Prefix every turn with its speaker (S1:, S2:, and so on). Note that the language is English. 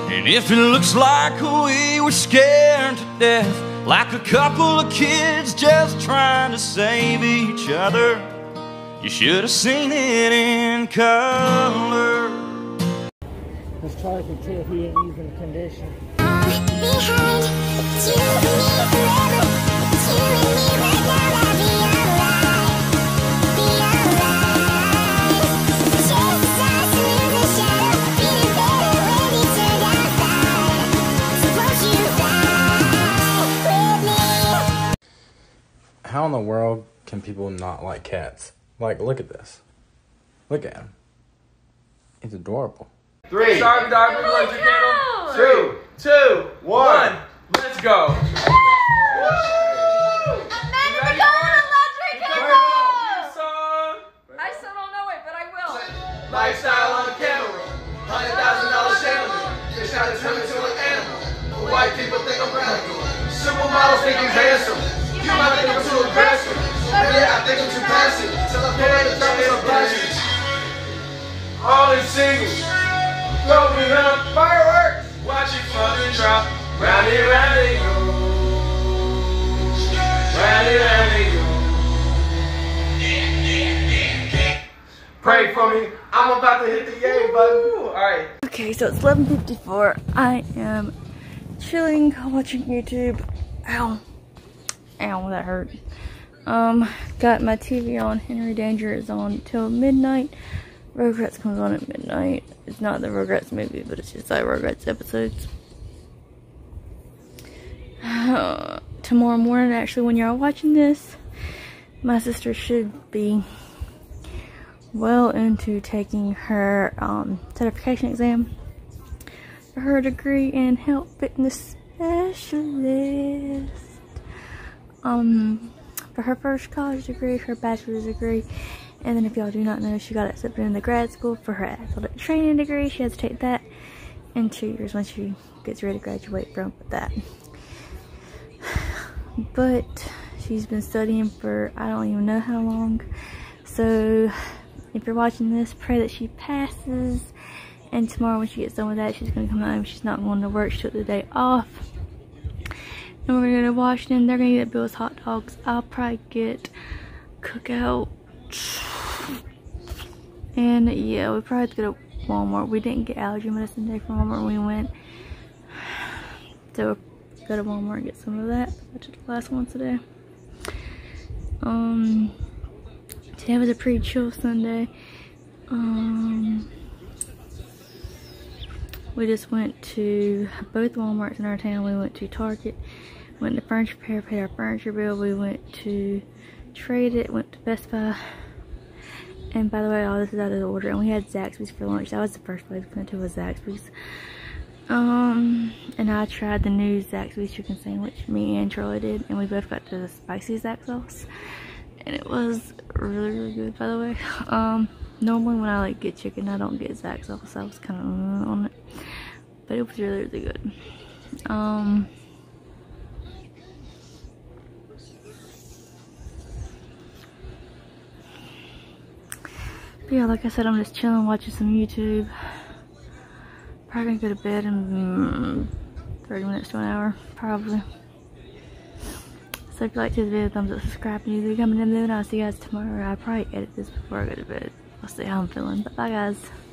S1: And if it looks like we were scared to death, like a couple of kids just trying to save each other, you should have seen it in color.
S2: Because Charlie can tell he ain't using the condition.
S3: How in the world can people not like cats? Like, look at this. Look at him. He's adorable.
S4: 3, sorry, dog, we like your candle. 2, 2, 1, let's go.
S5: I still don't know it, but I will.
S4: Lifestyle on camera, $100,000 chandelier. They try to turn me to an animal. White people think I'm radical. Supermodels think he's handsome. You might think I'm too aggressive. Maybe I think I'm too passive. Till I pay the terms of passion. All these singles, throw me up fireworks. Watch it fucking drop. Round and round they go. Round and round they go. Pray for me. I'm about to hit the yay button. Alright.
S2: Okay, so it's 11:54. I am chilling, watching YouTube. Ow. Ow, that hurt. Got my TV on. Henry Danger is on till midnight. Rugrats comes on at midnight. It's not the Rugrats movie, but it's just like Rugrats episodes. Tomorrow morning, actually, when y'all watching this, my sister should be well into taking her certification exam for her degree in health fitness specialist. For her first college degree, her bachelor's degree, and then if y'all do not know, she got accepted into grad school for her athletic training degree. She has to take that in 2 years when she gets ready to graduate from that. But she's been studying for I don't even know how long. So if you're watching this, pray that she passes. And tomorrow when she gets done with that, she's gonna come home. She's not going to work. She took the day off. And we're gonna go to Washington. They're gonna get Bill's hot dogs. I'll probably get Cookout. And yeah, we probably have to go to Walmart. We didn't get allergy medicine today from Walmart when we went. So we'll go to Walmart and get some of that. I took the last one today. Today was a pretty chill Sunday. We just went to both Walmarts in our town. We went to Target, went to Furniture Fair, paid our furniture bill. We went to Trade It, went to Best Buy. And by the way, all this is out of order. And we had Zaxby's for lunch. That was the first place we went to, was Zaxby's. And I tried the new Zaxby's chicken sandwich. Me and Charlie did. And we both got the spicy Zax sauce. And it was really, really good, by the way. Normally when I like get chicken, I don't get Zax sauce. I was kind of on it. But it was really, really good. But yeah, like I said, I'm just chilling, watching some YouTube. Probably gonna go to bed in 30 minutes to an hour, probably. So if you like this video, thumbs up, subscribe, and you coming in the video, and I'll see you guys tomorrow. I'll probably edit this before I go to bed. I'll see how I'm feeling. But bye guys.